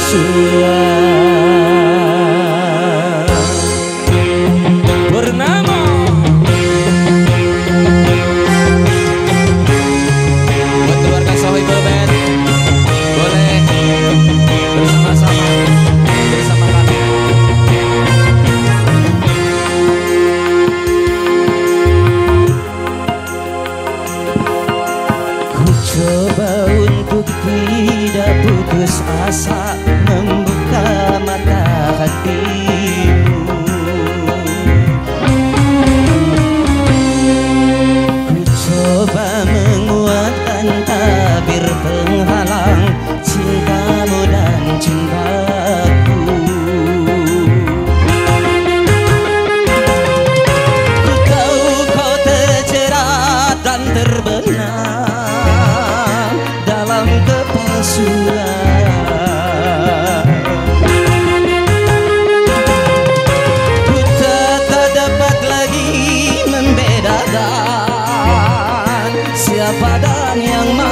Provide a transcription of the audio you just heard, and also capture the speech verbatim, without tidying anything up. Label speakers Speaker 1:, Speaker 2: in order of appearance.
Speaker 1: kepalsuan. Purnama buat keluarga Sohibul Band, boleh bersama-sama bersama kami. Ku coba untuk tidak putus asa membuka mata hatimu. Ku coba menguatkan tabir penghalang cintamu dan cintaku. Ku tahu kau terjerat dan terbenam dalam kepalsuan. Ku tak dapat lagi membedakan siapa dan yang mana.